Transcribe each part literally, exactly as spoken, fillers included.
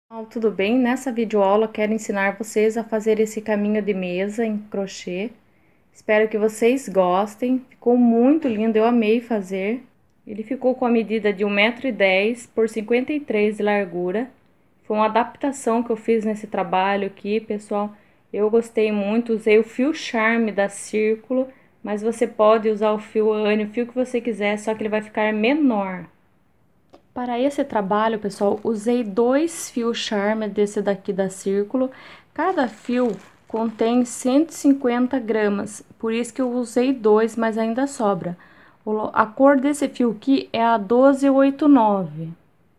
Pessoal, tudo bem? Nessa videoaula quero ensinar vocês a fazer esse caminho de mesa em crochê. Espero que vocês gostem. Ficou muito lindo, eu amei fazer. Ele ficou com a medida de um metro e dez por cinquenta e três de largura. Foi uma adaptação que eu fiz nesse trabalho aqui, pessoal. Eu gostei muito, usei o fio Charme da Círculo, mas você pode usar o fio Anne, o fio que você quiser, só que ele vai ficar menor. Para esse trabalho, pessoal, usei dois fios Charme desse daqui da Círculo. Cada fio contém cento e cinquenta gramas, por isso que eu usei dois, mas ainda sobra. A cor desse fio aqui é a doze oitenta e nove.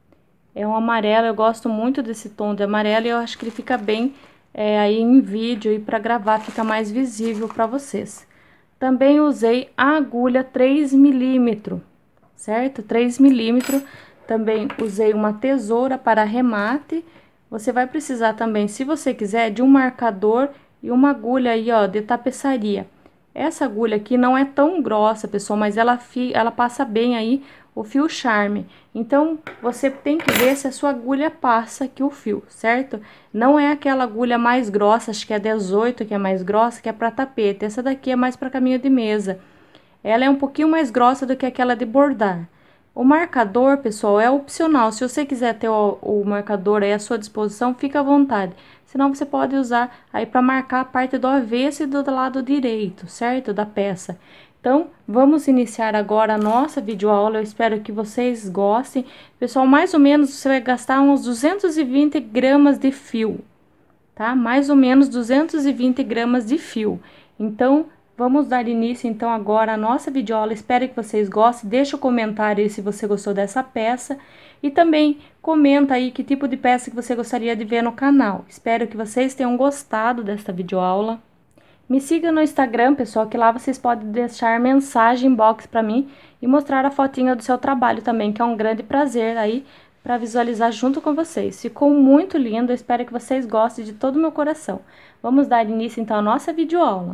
É um amarelo, eu gosto muito desse tom de amarelo e eu acho que ele fica bem é, aí em vídeo e para gravar fica mais visível para vocês. Também usei a agulha três milímetros, certo? três milímetros. Também usei uma tesoura para arremate. Você vai precisar também, se você quiser, de um marcador e uma agulha aí, ó, de tapeçaria. Essa agulha aqui não é tão grossa, pessoal, mas ela, fi, ela passa bem aí o fio Charme. Então, você tem que ver se a sua agulha passa aqui o fio, certo? Não é aquela agulha mais grossa, acho que é dezoito que é mais grossa, que é para tapete. Essa daqui é mais para caminho de mesa. Ela é um pouquinho mais grossa do que aquela de bordar. O marcador, pessoal, é opcional. Se você quiser ter o, o marcador aí à sua disposição, fica à vontade. Senão, você pode usar aí para marcar a parte do avesso e do lado direito, certo? Da peça. Então, vamos iniciar agora a nossa videoaula. Eu espero que vocês gostem. Pessoal, mais ou menos, você vai gastar uns duzentos e vinte gramas de fio, tá? Mais ou menos duzentos e vinte gramas de fio. Então, vamos dar início então agora à nossa videoaula. Espero que vocês gostem. Deixa o um comentário aí se você gostou dessa peça e também comenta aí que tipo de peça que você gostaria de ver no canal. Espero que vocês tenham gostado desta videoaula. Me siga no Instagram, pessoal, que lá vocês podem deixar mensagem inbox para mim e mostrar a fotinha do seu trabalho também, que é um grande prazer aí para visualizar junto com vocês. Ficou muito lindo, eu espero que vocês gostem de todo o meu coração. Vamos dar início então à nossa videoaula.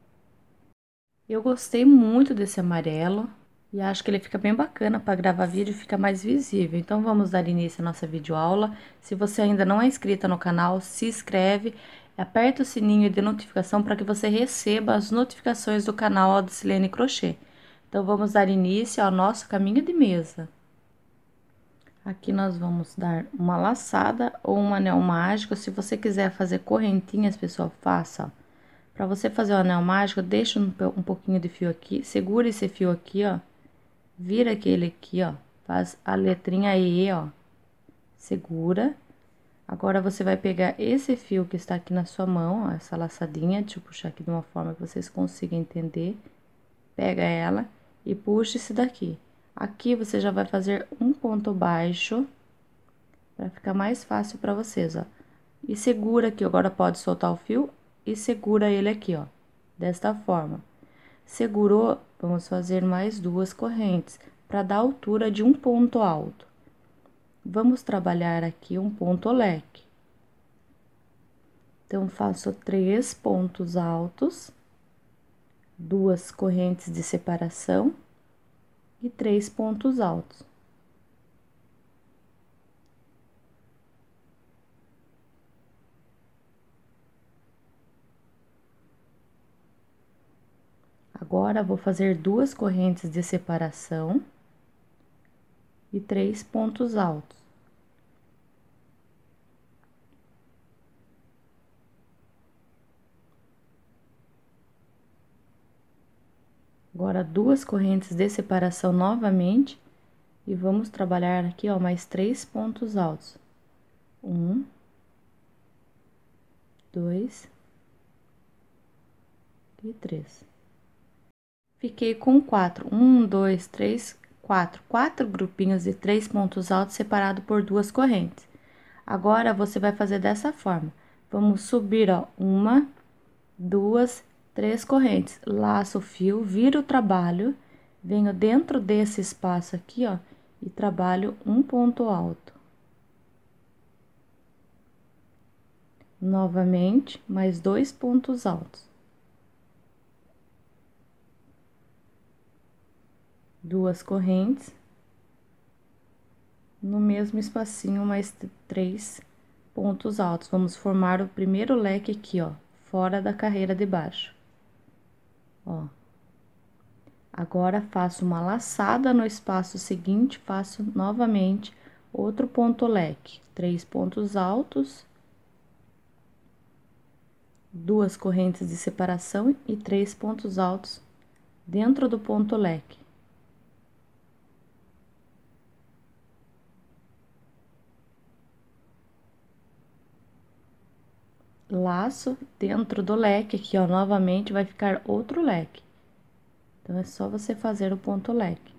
Eu gostei muito desse amarelo e acho que ele fica bem bacana para gravar vídeo, fica mais visível. Então vamos dar início à nossa videoaula. Se você ainda não é inscrita no canal, se inscreve, aperta o sininho de notificação para que você receba as notificações do canal Audicilene Crochê. Então vamos dar início ao nosso caminho de mesa. Aqui nós vamos dar uma laçada ou um anel mágico. Se você quiser fazer correntinhas, pessoal, faça, ó. Para você fazer o anel mágico, deixa um, um pouquinho de fio aqui, segura esse fio aqui, ó, vira aquele aqui, ó, faz a letrinha E, ó, segura. Agora, você vai pegar esse fio que está aqui na sua mão, ó, essa laçadinha, deixa eu puxar aqui de uma forma que vocês consigam entender. Pega ela e puxa esse daqui. Aqui, você já vai fazer um ponto baixo, para ficar mais fácil para vocês, ó. E segura aqui, agora pode soltar o fio e segura ele aqui, ó, desta forma. Segurou, vamos fazer mais duas correntes para dar altura de um ponto alto. Vamos trabalhar aqui um ponto leque. Então, faço três pontos altos, duas correntes de separação e três pontos altos. Agora, vou fazer duas correntes de separação e três pontos altos. Agora, duas correntes de separação novamente e vamos trabalhar aqui, ó, mais três pontos altos. Um, dois e três. Fiquei com quatro. Um, dois, três, quatro. Quatro grupinhos de três pontos altos separado por duas correntes. Agora, você vai fazer dessa forma. Vamos subir, ó, uma, duas, três correntes. Laço o fio, viro o trabalho, venho dentro desse espaço aqui, ó, e trabalho um ponto alto. Novamente, mais dois pontos altos. Duas correntes, no mesmo espacinho, mais três pontos altos. Vamos formar o primeiro leque aqui, ó, fora da carreira de baixo. Ó. Agora, faço uma laçada no espaço seguinte, faço novamente outro ponto leque. Três pontos altos, duas correntes de separação e três pontos altos dentro do ponto leque. Laço dentro do leque aqui, ó, novamente vai ficar outro leque. Então, é só você fazer o ponto leque.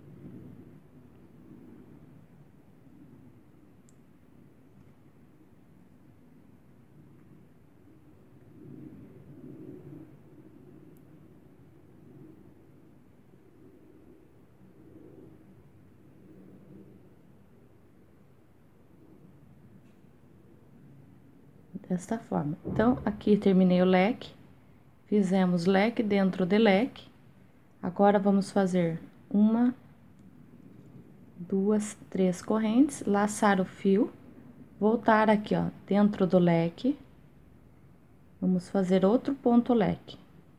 Desta forma. Então, aqui terminei o leque, fizemos leque dentro de leque. Agora, vamos fazer uma, duas, três correntes, laçar o fio, voltar aqui, ó, dentro do leque. Vamos fazer outro ponto leque.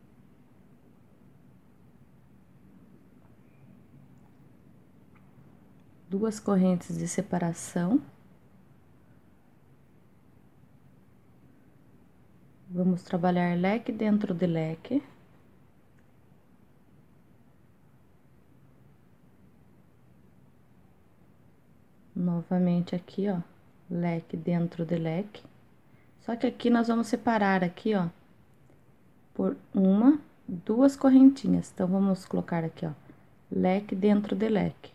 Duas correntes de separação. Vamos trabalhar leque dentro de leque. Novamente aqui, ó, leque dentro de leque. Só que aqui nós vamos separar aqui, ó, por uma, duas correntinhas. Então, vamos colocar aqui, ó, leque dentro de leque.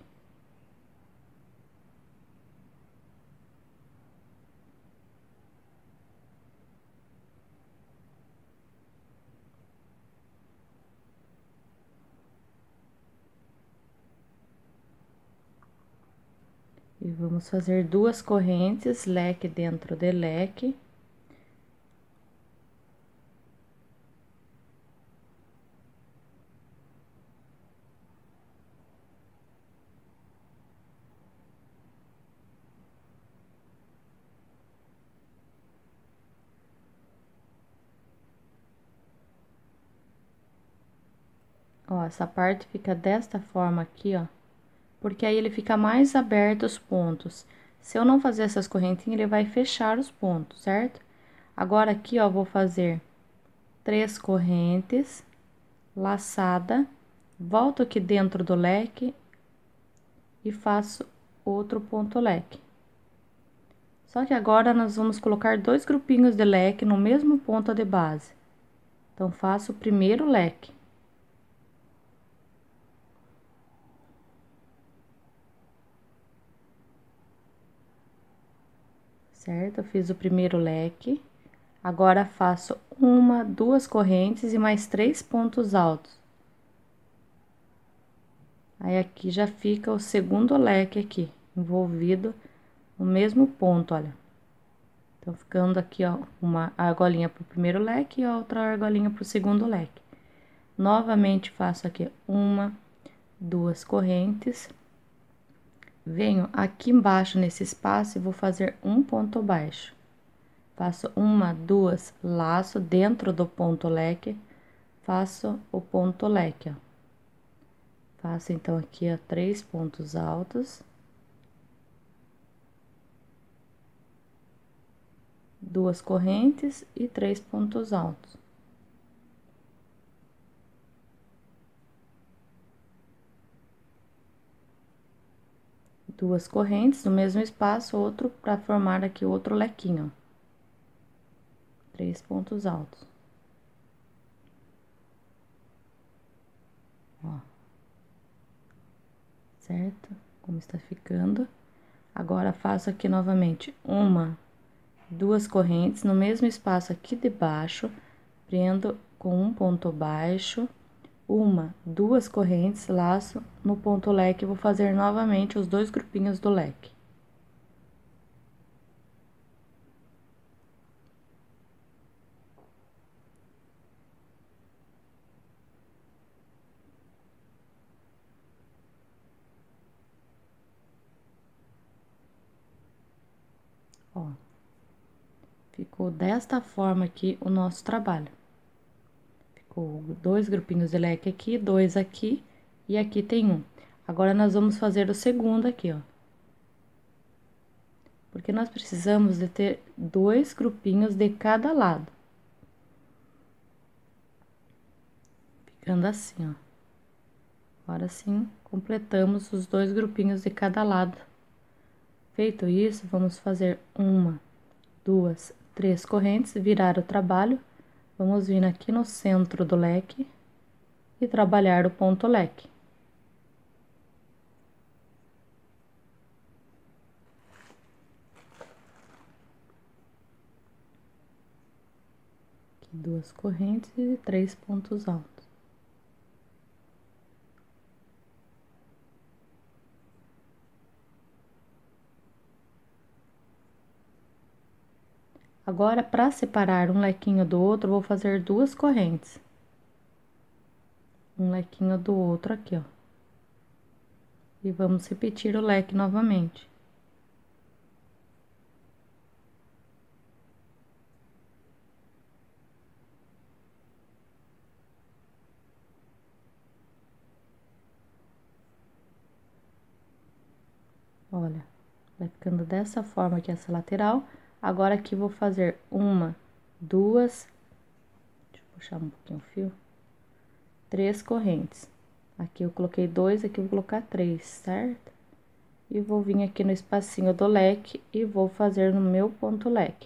E vamos fazer duas correntes, leque dentro de leque. Ó, essa parte fica desta forma aqui, ó, porque aí ele fica mais aberto os pontos. Se eu não fazer essas correntinhas, ele vai fechar os pontos, certo? Agora, aqui, ó, vou fazer três correntes, laçada, volto aqui dentro do leque e faço outro ponto leque. Só que agora, nós vamos colocar dois grupinhos de leque no mesmo ponto de base. Então, faço o primeiro leque. Certo? Eu fiz o primeiro leque. Agora, faço uma, duas correntes e mais três pontos altos. Aí, aqui já fica o segundo leque aqui, envolvido no mesmo ponto, olha. Então, ficando aqui, ó, uma argolinha pro primeiro leque e outra argolinha pro segundo leque. Novamente, faço aqui uma, duas correntes. Venho aqui embaixo nesse espaço e vou fazer um ponto baixo. Faço uma, duas, laço dentro do ponto leque, faço o ponto leque, ó. Faço, então, aqui, ó, três pontos altos. Duas correntes e três pontos altos. Duas correntes no mesmo espaço, outro para formar aqui outro lequinho, ó. Três pontos altos. Ó. Certo? Como está ficando. Agora, faço aqui novamente uma, duas correntes no mesmo espaço aqui de baixo, prendo com um ponto baixo, uma, duas correntes, laço no ponto leque, vou fazer novamente os dois grupinhos do leque. Ó. Ficou desta forma aqui o nosso trabalho. Ficou dois grupinhos de leque aqui, dois aqui e aqui tem um. Agora, nós vamos fazer o segundo aqui, ó. Porque nós precisamos de ter dois grupinhos de cada lado. Ficando assim, ó. Agora sim, completamos os dois grupinhos de cada lado. Feito isso, vamos fazer uma, duas, três correntes, virar o trabalho. Vamos vir aqui no centro do leque e trabalhar o ponto leque. Aqui duas correntes e três pontos altos. Agora, para separar um lequinho do outro, vou fazer duas correntes. Um lequinho do outro aqui, ó. E vamos repetir o leque novamente. Olha, vai ficando dessa forma aqui essa lateral. Agora, aqui vou fazer uma, duas, deixa eu puxar um pouquinho o fio, três correntes. Aqui eu coloquei dois, aqui eu vou colocar três, certo? E vou vir aqui no espacinho do leque e vou fazer no meu ponto leque.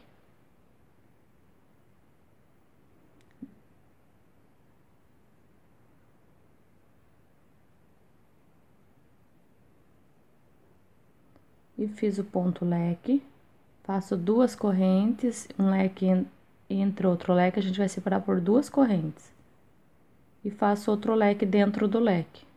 E fiz o ponto leque, faço duas correntes, um leque entre outro leque, a gente vai separar por duas correntes. E faço outro leque dentro do leque.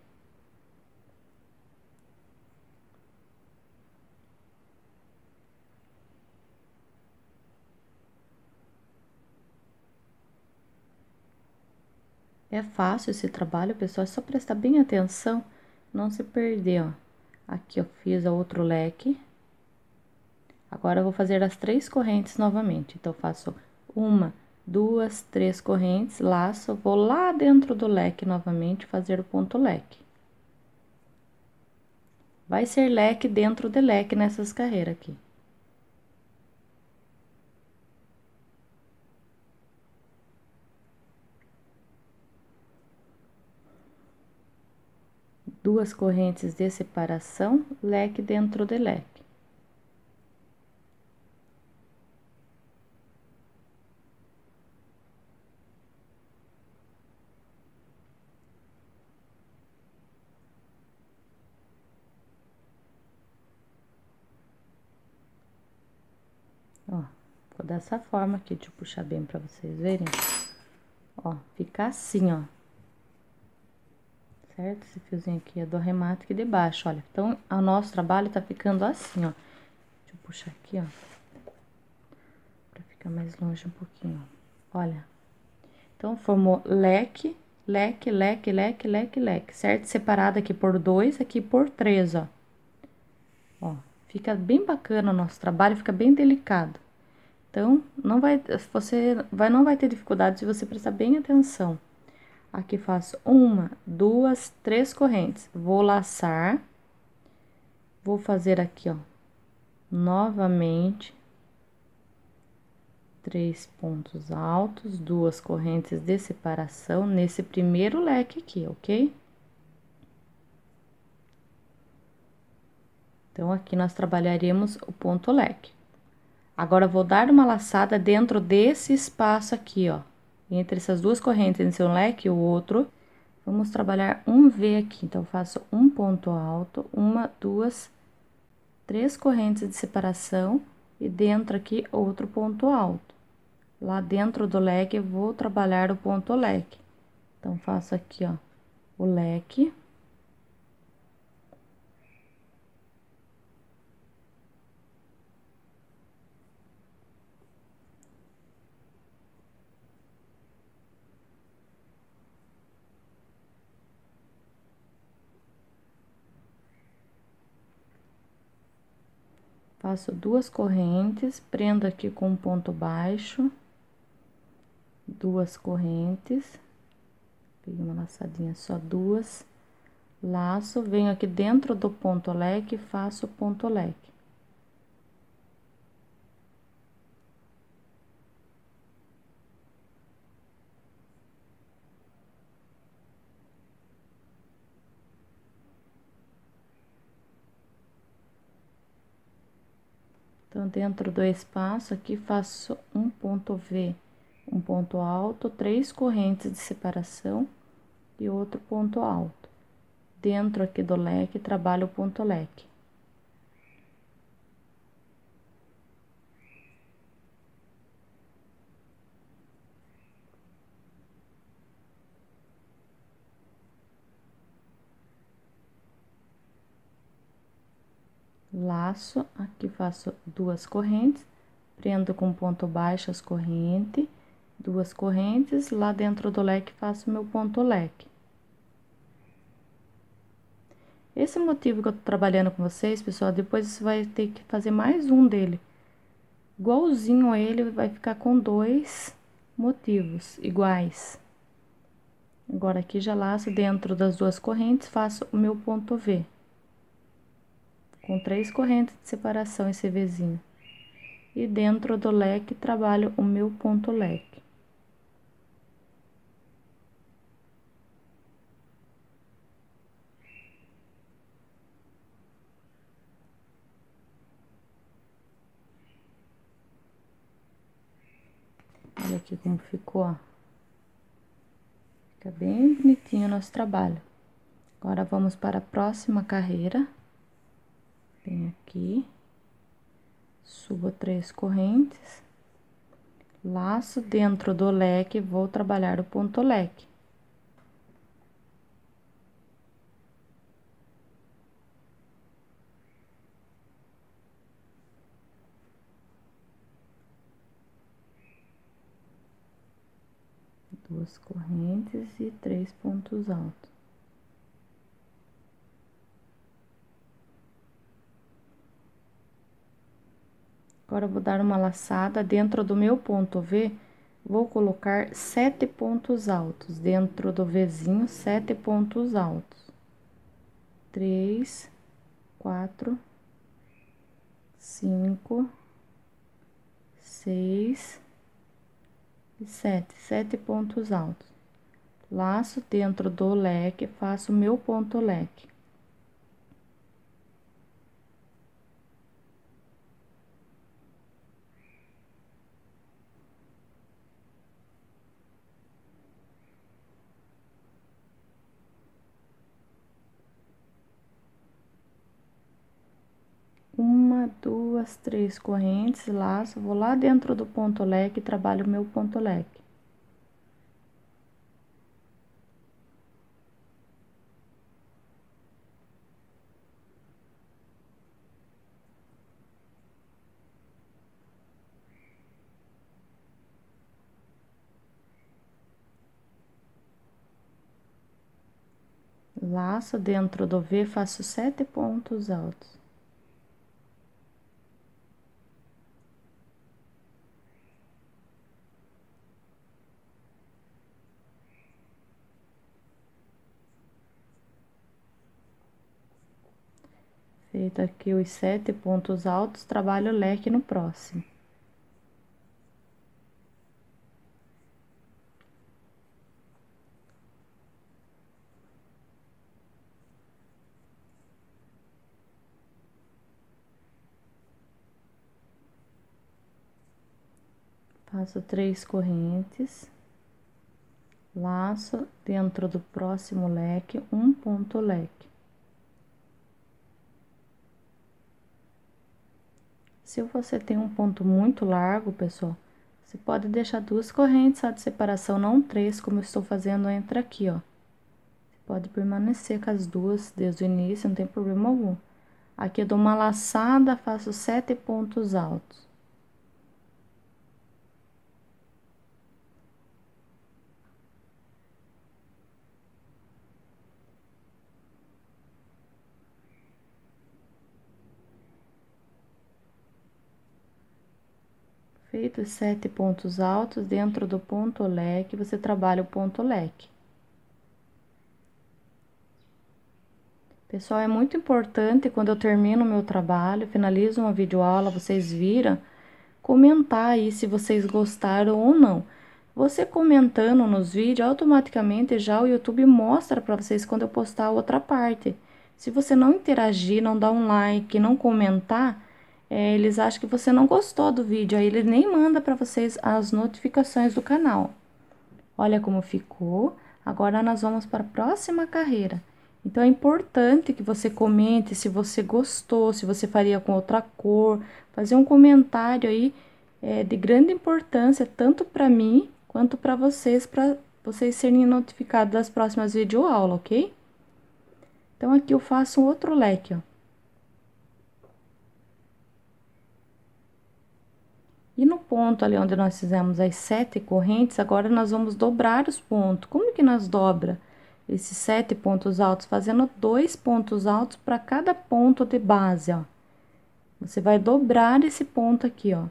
É fácil esse trabalho, pessoal, é só prestar bem atenção, não se perder, ó. Aqui eu fiz o outro leque. Agora, eu vou fazer as três correntes novamente. Então, faço uma, duas, três correntes, laço, vou lá dentro do leque novamente fazer o ponto leque. Vai ser leque dentro de leque nessas carreiras aqui. Duas correntes de separação, leque dentro de leque. Ó, ficou dessa forma aqui, deixa eu puxar bem pra vocês verem. Ó, fica assim, ó. Certo? Esse fiozinho aqui é do arremate aqui de baixo, olha. Então, o nosso trabalho tá ficando assim, ó. Deixa eu puxar aqui, ó. Pra ficar mais longe um pouquinho, ó. Olha. Então, formou leque, leque, leque, leque, leque, leque, certo? Separado aqui por dois, aqui por três, ó. Ó, fica bem bacana o nosso trabalho, fica bem delicado. Então, não vai, você vai, não vai ter dificuldade se você prestar bem atenção. Aqui faço uma, duas, três correntes. Vou laçar. Vou fazer aqui, ó, novamente. Três pontos altos, duas correntes de separação nesse primeiro leque aqui, ok? Então, aqui nós trabalharemos o ponto leque. Agora, vou dar uma laçada dentro desse espaço aqui, ó. Entre essas duas correntes, entre um leque e o outro, vamos trabalhar um V aqui. Então, faço um ponto alto, uma, duas, três correntes de separação e dentro aqui outro ponto alto. Lá dentro do leque, eu vou trabalhar o ponto leque. Então, faço aqui, ó, o leque. faço duas correntes, prendo aqui com um ponto baixo, duas correntes, peguei uma laçadinha só duas, laço, venho aqui dentro do ponto leque e faço o ponto leque. Então, dentro do espaço aqui, faço um ponto V, um ponto alto, três correntes de separação e outro ponto alto. Dentro aqui do leque, trabalho o ponto leque. Laço, aqui faço duas correntes, prendo com ponto baixo as correntes, duas correntes, lá dentro do leque faço meu ponto leque. Esse motivo que eu tô trabalhando com vocês, pessoal, depois você vai ter que fazer mais um dele. Igualzinho a ele, vai ficar com dois motivos iguais. Agora, aqui já laço dentro das duas correntes, faço o meu ponto V. Com três correntes de separação esse Vzinho. E dentro do leque, trabalho o meu ponto leque. Olha aqui como ficou, ó. Fica bem bonitinho o nosso trabalho. Agora, vamos para a próxima carreira. Venho aqui, subo três correntes, laço dentro do leque, vou trabalhar o ponto leque. Duas correntes e três pontos altos. Agora, eu vou dar uma laçada dentro do meu ponto V, vou colocar sete pontos altos, dentro do Vzinho, sete pontos altos. Três, quatro, cinco, seis e sete, sete pontos altos. Laço dentro do leque, faço o meu ponto leque. Uma, duas, três correntes, laço, vou lá dentro do ponto leque e trabalho o meu ponto leque. Laço dentro do V, faço sete pontos altos. Feito aqui os sete pontos altos, trabalho o leque no próximo. Faço três correntes, laço dentro do próximo leque, um ponto leque. Se você tem um ponto muito largo, pessoal, você pode deixar duas correntes só de separação, não três, como eu estou fazendo entre aqui, ó. Você pode permanecer com as duas desde o início, não tem problema algum. Aqui eu dou uma laçada, faço sete pontos altos. Feitos sete pontos altos, dentro do ponto leque, você trabalha o ponto leque. Pessoal, é muito importante quando eu termino o meu trabalho, finalizo uma videoaula, vocês viram, comentar aí se vocês gostaram ou não. Você comentando nos vídeos, automaticamente já o YouTube mostra para vocês quando eu postar a outra parte. Se você não interagir, não dar um like, não comentar, é, eles acham que você não gostou do vídeo, aí eles nem mandam para vocês as notificações do canal. Olha como ficou. Agora nós vamos para a próxima carreira. Então, é importante que você comente se você gostou, se você faria com outra cor, fazer um comentário aí é, de grande importância, tanto para mim quanto para vocês, para vocês serem notificados das próximas videoaulas, ok? Então, aqui eu faço um outro leque, ó. E no ponto ali onde nós fizemos as sete correntes, agora nós vamos dobrar os pontos. Como que nós dobra esses sete pontos altos? Fazendo dois pontos altos para cada ponto de base, ó. Você vai dobrar esse ponto aqui, ó.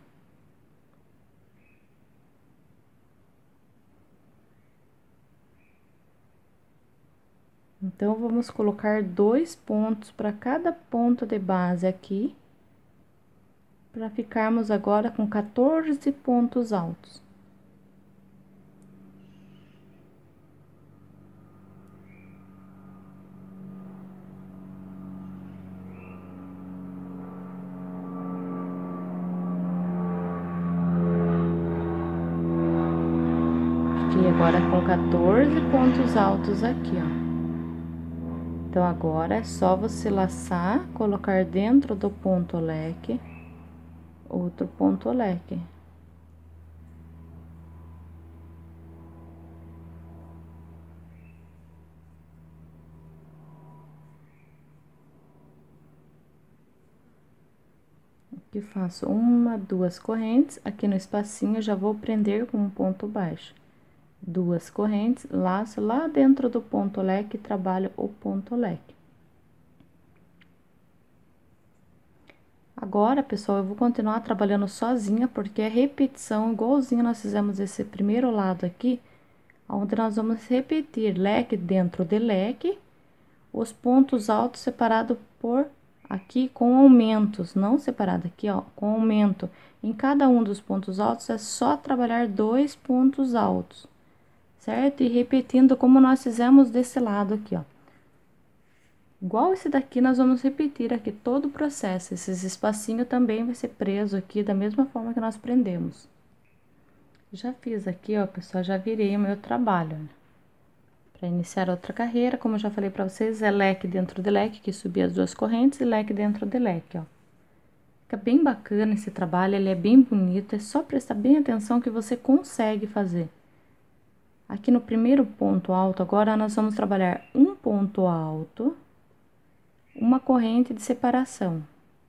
Então, vamos colocar dois pontos para cada ponto de base aqui, para ficarmos agora com quatorze pontos altos. Fiquei agora com quatorze pontos altos aqui, ó. Então, agora é só você laçar, colocar dentro do ponto leque, outro ponto leque. Aqui faço uma, duas correntes, aqui no espacinho já vou prender com um ponto baixo. Duas correntes, laço lá dentro do ponto leque e trabalho o ponto leque. Agora, pessoal, eu vou continuar trabalhando sozinha, porque é repetição, igualzinho nós fizemos esse primeiro lado aqui, onde nós vamos repetir leque dentro de leque, os pontos altos separados por aqui com aumentos, não separado aqui, ó, com aumento. Em cada um dos pontos altos é só trabalhar dois pontos altos, certo? E repetindo como nós fizemos desse lado aqui, ó. Igual esse daqui, nós vamos repetir aqui todo o processo. Esses espacinhos também vai ser preso aqui da mesma forma que nós prendemos. Já fiz aqui, ó, pessoal, já virei o meu trabalho, né? Para iniciar outra carreira, como eu já falei para vocês, é leque dentro de leque, que subir as duas correntes, e leque dentro de leque, ó. Fica bem bacana esse trabalho, ele é bem bonito, é só prestar bem atenção que você consegue fazer. Aqui no primeiro ponto alto, agora nós vamos trabalhar um ponto alto, uma corrente de separação.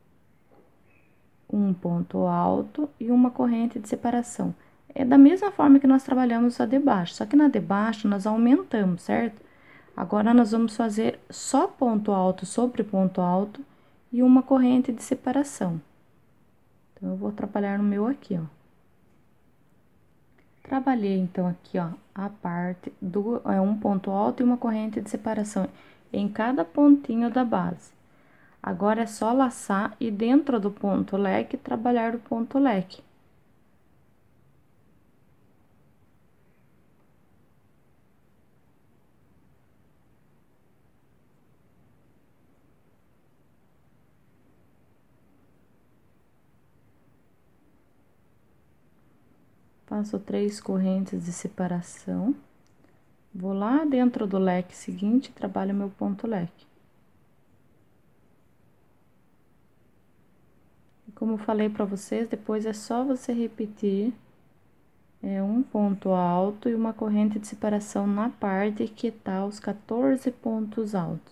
Um ponto alto e uma corrente de separação. É da mesma forma que nós trabalhamos a de baixo, só que na de baixo nós aumentamos, certo? Agora, nós vamos fazer só ponto alto sobre ponto alto e uma corrente de separação. Então, eu vou trabalhar no meu aqui, ó. Trabalhei, então, aqui, ó, a parte do é um ponto alto e uma corrente de separação em cada pontinho da base. Agora, é só laçar e dentro do ponto leque, trabalhar o ponto leque. Faço três correntes de separação. Vou lá dentro do leque seguinte, trabalho meu ponto leque. E como eu falei para vocês, depois é só você repetir é, um ponto alto e uma corrente de separação na parte que tá os quatorze pontos altos.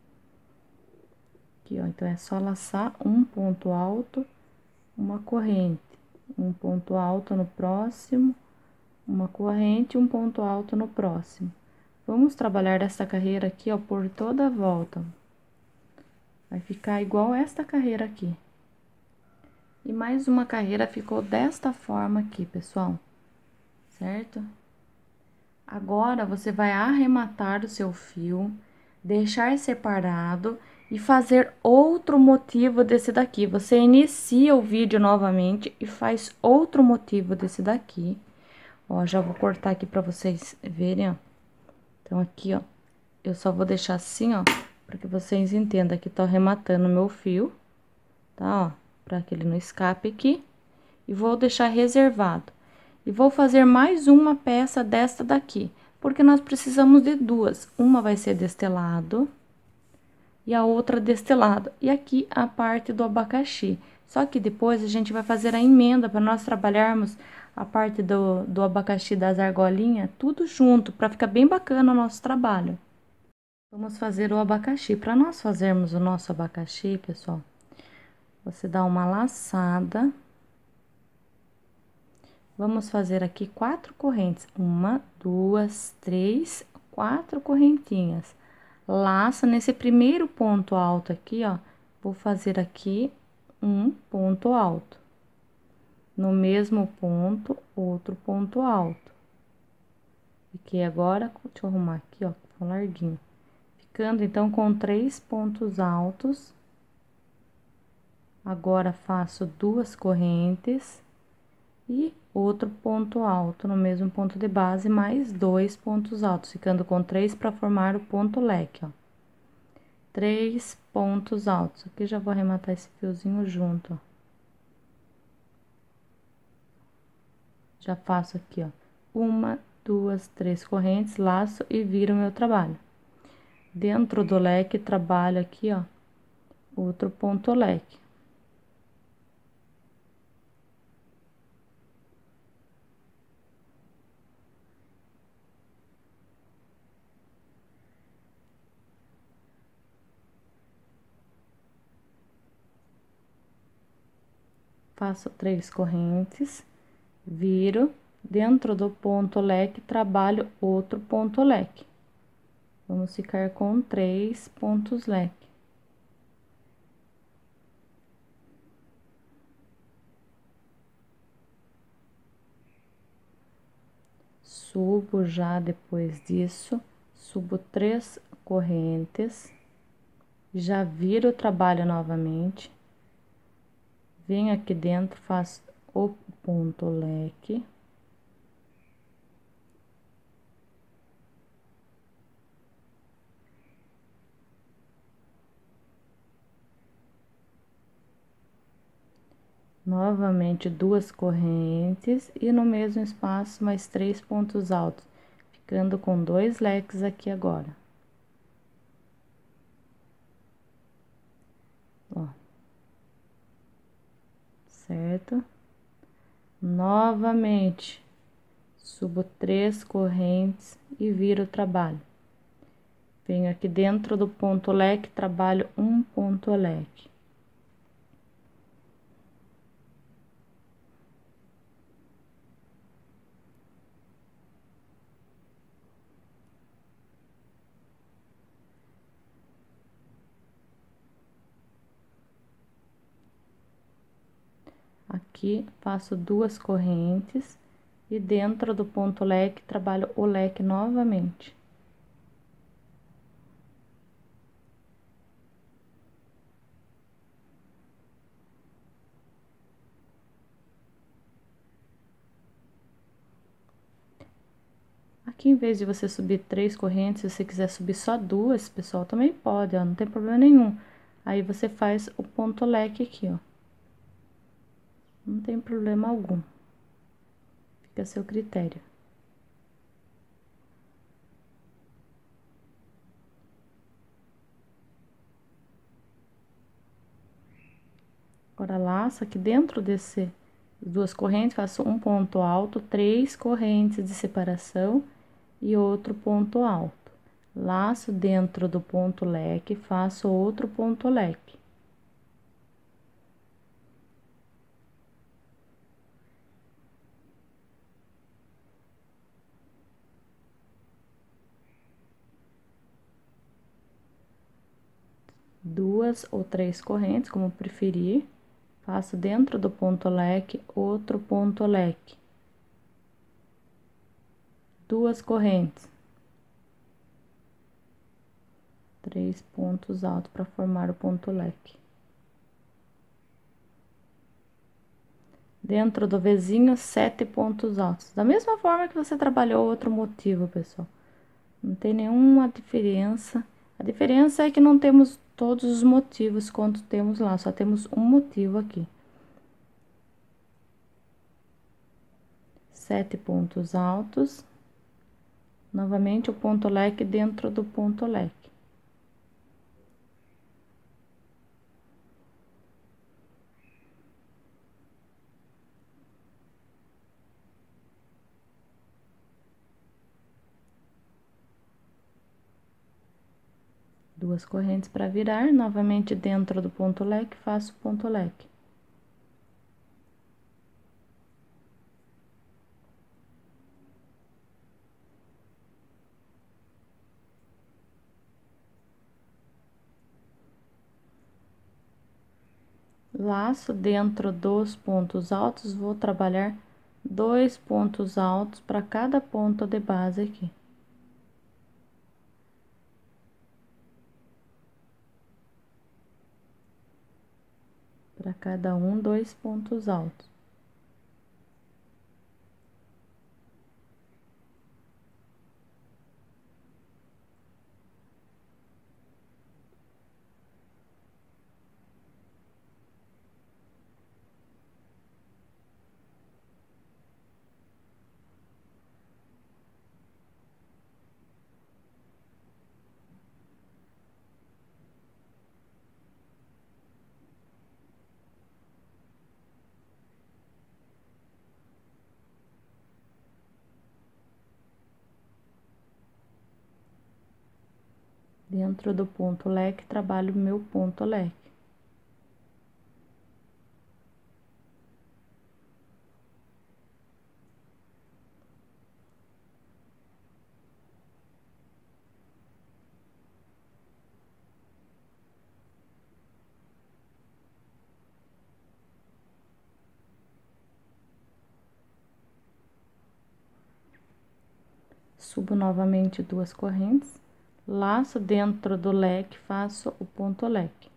Aqui, ó, então é só laçar um ponto alto, uma corrente, um ponto alto no próximo, uma corrente, um ponto alto no próximo. Vamos trabalhar essa carreira aqui, ó, por toda a volta. Vai ficar igual esta carreira aqui. E mais uma carreira ficou desta forma aqui, pessoal, certo? Agora, você vai arrematar o seu fio, deixar separado e fazer outro motivo desse daqui. Você inicia o vídeo novamente e faz outro motivo desse daqui. Ó, já vou cortar aqui pra vocês verem, ó. Então, aqui, ó, eu só vou deixar assim, ó, pra que vocês entendam que tô arrematando o meu fio, tá, ó, pra que ele não escape aqui. E vou deixar reservado. E vou fazer mais uma peça desta daqui, porque nós precisamos de duas. Uma vai ser destelado e a outra destelado. E aqui a parte do abacaxi. Só que depois a gente vai fazer a emenda para nós trabalharmos a parte do, do abacaxi das argolinhas, tudo junto, para ficar bem bacana o nosso trabalho. Vamos fazer o abacaxi. Para nós fazermos o nosso abacaxi, pessoal, você dá uma laçada. Vamos fazer aqui quatro correntes. Uma, duas, três, quatro correntinhas. Laça nesse primeiro ponto alto aqui, ó. Vou fazer aqui um ponto alto. No mesmo ponto, outro ponto alto. Fiquei agora, deixa eu arrumar aqui, ó, ficou larguinho. Ficando, então, com três pontos altos. Agora, faço duas correntes. E outro ponto alto no mesmo ponto de base, mais dois pontos altos, ficando com três para formar o ponto leque, ó. Três pontos altos. Aqui já vou arrematar esse fiozinho junto, ó. Já faço aqui, ó, uma, duas, três correntes, laço e viro o meu trabalho. Dentro do leque, trabalho aqui, ó, outro ponto leque. Faço três correntes, viro, dentro do ponto leque, trabalho outro ponto leque. Vamos ficar com três pontos leque. Subo já depois disso, subo três correntes, já viro o trabalho novamente. Venho aqui dentro, faço o ponto leque. Novamente duas correntes e no mesmo espaço mais três pontos altos, ficando com dois leques aqui agora. Ó. Certo? Novamente, subo três correntes e viro o trabalho. Venho aqui dentro do ponto leque, trabalho um ponto leque. Aqui, faço duas correntes e dentro do ponto leque, trabalho o leque novamente. Aqui, em vez de você subir três correntes, se você quiser subir só duas, pessoal, também pode, ó, não tem problema nenhum. Aí, você faz o ponto leque aqui, ó. Não tem problema algum. Fica a seu critério. Agora, laço aqui dentro desse duas correntes, faço um ponto alto, três correntes de separação e outro ponto alto. Laço dentro do ponto leque, faço outro ponto leque. Duas ou três correntes, como preferir. faço dentro do ponto leque outro ponto leque, duas correntes, três pontos altos para formar o ponto leque. Dentro do vizinho, sete pontos altos. Da mesma forma que você trabalhou outro motivo, pessoal. Não tem nenhuma diferença. A diferença é que não temos todos os motivos quanto temos lá, só temos um motivo aqui. Sete pontos altos. Novamente o ponto leque dentro do ponto leque. Duas correntes para virar, novamente dentro do ponto leque, faço ponto leque. Laço dentro dos pontos altos, vou trabalhar dois pontos altos para cada ponto de base aqui. Para cada um, dois pontos altos. Dentro do ponto leque, trabalho meu ponto leque. Subo novamente duas correntes, laço dentro do leque, faço o ponto leque.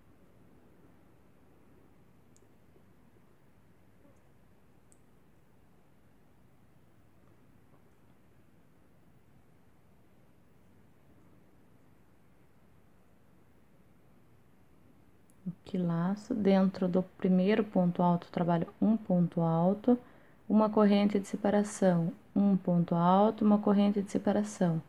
Aqui laço, dentro do primeiro ponto alto, trabalho um ponto alto, uma corrente de separação, um ponto alto, uma corrente de separação.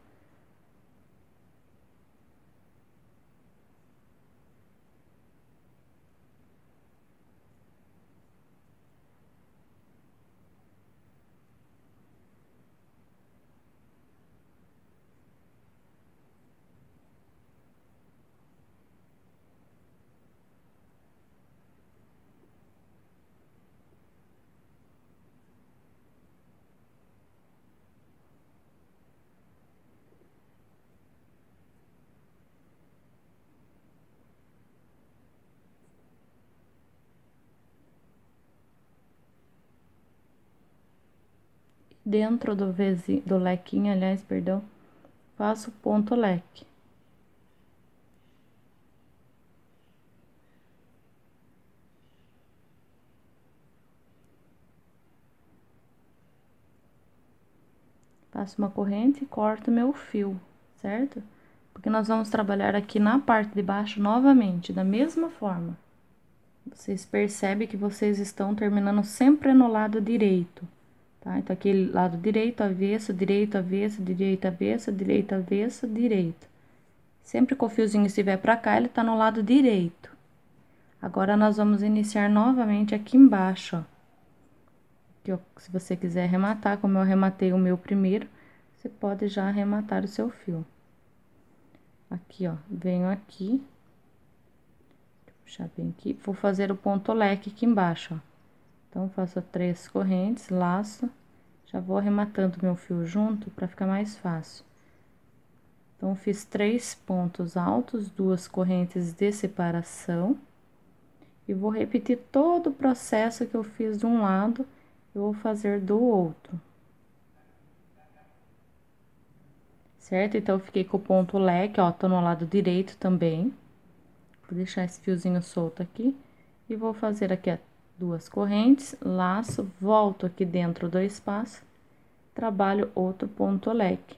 Dentro do vizinho, do lequinho, aliás, perdão, faço ponto leque. Faço uma corrente e corto meu fio, certo? Porque nós vamos trabalhar aqui na parte de baixo novamente, da mesma forma. Vocês percebem que vocês estão terminando sempre no lado direito, tá? Então, aqui lado direito, avesso, direito, avesso, direito, avesso, direito, avesso, direito. Sempre que o fiozinho estiver pra cá, ele tá no lado direito. Agora, nós vamos iniciar novamente aqui embaixo, ó. Que eu, se você quiser arrematar, como eu arrematei o meu primeiro, você pode já arrematar o seu fio. Aqui, ó, venho aqui, puxar bem aqui, vou fazer o ponto leque aqui embaixo, ó. Então, faço três correntes, laço, já vou arrematando meu fio junto para ficar mais fácil. Então, fiz três pontos altos, duas correntes de separação E vou repetir todo o processo que eu fiz de um lado, eu vou fazer do outro. Certo? Então, eu fiquei com o ponto leque, ó, tô no lado direito também. Vou deixar esse fiozinho solto aqui. E vou fazer aqui, ó, duas correntes, laço, volto aqui dentro do espaço, trabalho outro ponto leque.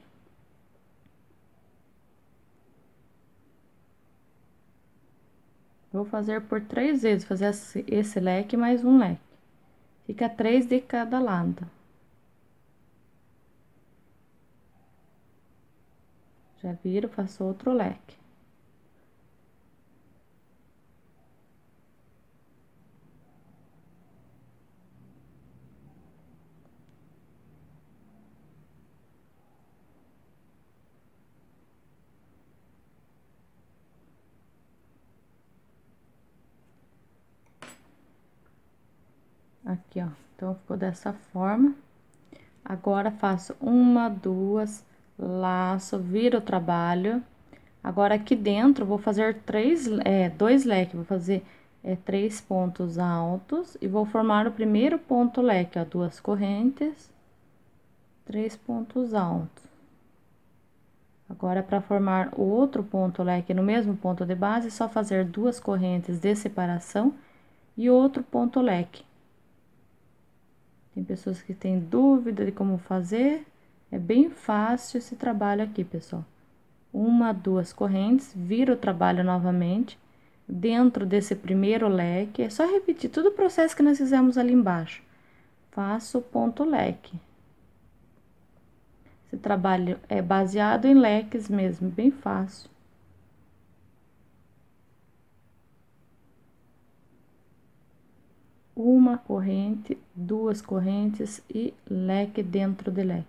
Vou fazer por três vezes, fazer esse, esse leque mais um leque. Fica três de cada lado. Já viro, faço outro leque. Aqui, ó. Então, ficou dessa forma. Agora, faço uma, duas, laço, viro o trabalho. Agora, aqui dentro, vou fazer três, é, dois leques. Vou fazer é, três pontos altos e vou formar o primeiro ponto leque, ó. Duas correntes, três pontos altos. Agora, para formar o outro ponto leque no mesmo ponto de base, é só fazer duas correntes de separação e outro ponto leque. Tem pessoas que têm dúvida de como fazer, é bem fácil esse trabalho aqui, pessoal. Uma, duas correntes, vira o trabalho novamente, dentro desse primeiro leque, é só repetir todo o processo que nós fizemos ali embaixo. Faço o ponto leque. Esse trabalho é baseado em leques mesmo, bem fácil. Uma corrente, duas correntes e leque dentro de leque.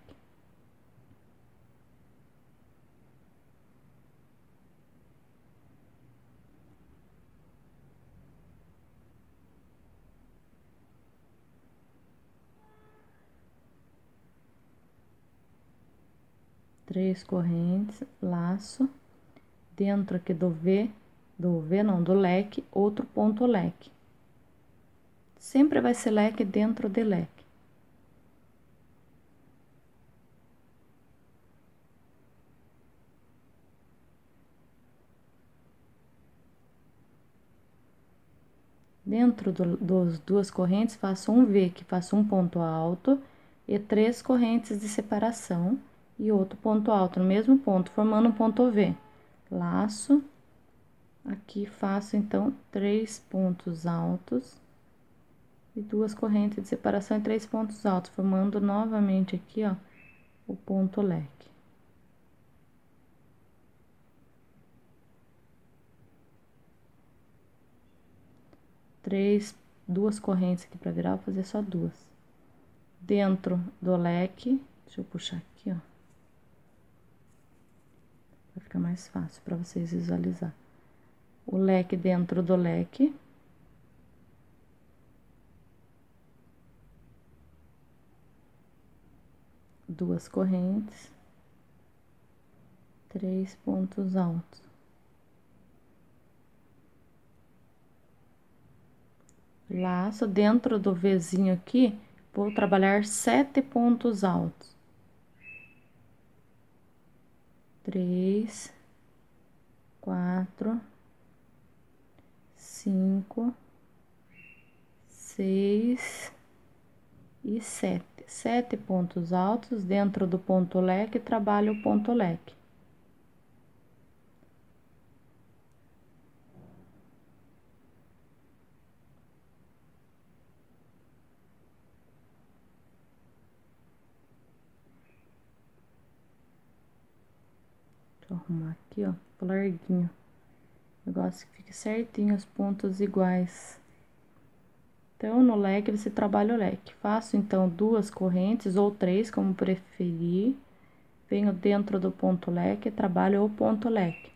Três correntes, laço, dentro aqui do V, do V não, do leque, outro ponto leque. Sempre vai ser leque dentro de leque. Dentro do, dos duas correntes, faço um V, que faço um ponto alto, e três correntes de separação, e outro ponto alto no mesmo ponto, formando um ponto V. Laço, aqui faço, então, três pontos altos, e duas correntes de separação e três pontos altos, formando novamente aqui, ó, o ponto leque. Três, duas correntes aqui pra virar, vou fazer só duas. Dentro do leque, deixa eu puxar aqui, ó. Vai ficar mais fácil pra vocês visualizar. O leque dentro do leque. Duas correntes. Três pontos altos. Laço dentro do Vzinho aqui, vou trabalhar sete pontos altos. Três, quatro, cinco, seis e sete. Sete pontos altos dentro do ponto leque, trabalho o ponto leque. Deixa eu arrumar aqui, ó, ficou larguinho. O negócio que fique certinho, os pontos iguais. Então, no leque, você trabalha o leque. Faço, então, duas correntes ou três, como preferir. Venho dentro do ponto leque, trabalho o ponto leque.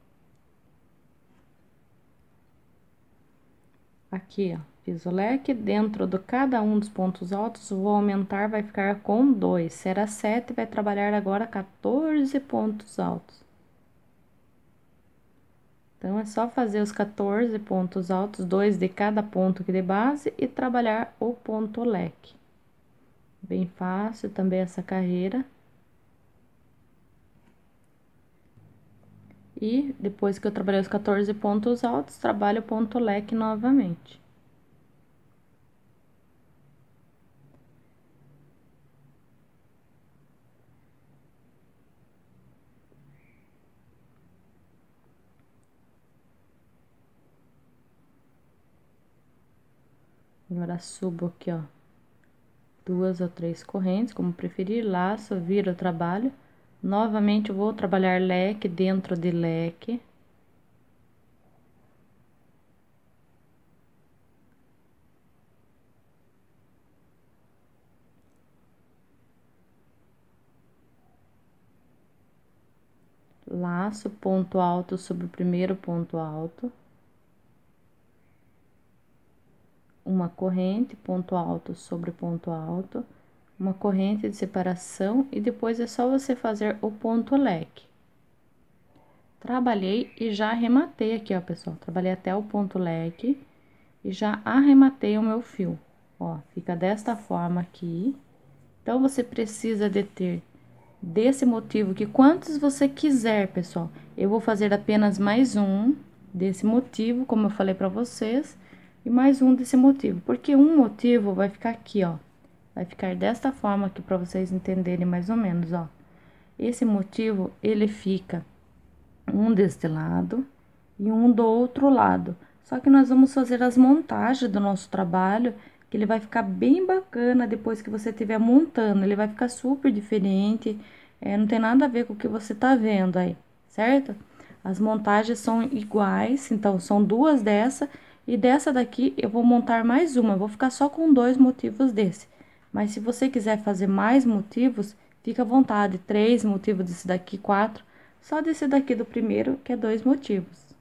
Aqui, ó, fiz o leque, dentro de cada um dos pontos altos, vou aumentar, vai ficar com dois. Se era sete, vai trabalhar agora quatorze pontos altos. Então, é só fazer os quatorze pontos altos, dois de cada ponto aqui de base, e trabalhar o ponto leque. Bem fácil também essa carreira. E depois que eu trabalhei os quatorze pontos altos, trabalho o ponto leque novamente. Agora, subo aqui, ó, duas ou três correntes, como preferir, laço, viro o trabalho. Novamente, eu vou trabalhar leque dentro de leque. Laço, ponto alto sobre o primeiro ponto alto. Uma corrente, ponto alto sobre ponto alto. Uma corrente de separação e depois é só você fazer o ponto leque. Trabalhei e já arrematei aqui, ó, pessoal. Trabalhei até o ponto leque e já arrematei o meu fio. Ó, fica desta forma aqui. Então, você precisa de ter desse motivo que quantos você quiser, pessoal. Eu vou fazer apenas mais um desse motivo, como eu falei pra vocês, e mais um desse motivo. Porque um motivo vai ficar aqui, ó. Vai ficar desta forma aqui pra vocês entenderem mais ou menos, ó. Esse motivo, ele fica um deste lado e um do outro lado. Só que nós vamos fazer as montagens do nosso trabalho, que ele vai ficar bem bacana depois que você estiver montando. Ele vai ficar super diferente, é, não tem nada a ver com o que você tá vendo aí, certo? As montagens são iguais, então são duas dessa, e dessa daqui eu vou montar mais uma, eu vou ficar só com dois motivos desse. Mas se você quiser fazer mais motivos, fica à vontade, três motivos desse daqui, quatro. Só desse daqui do primeiro, que é dois motivos.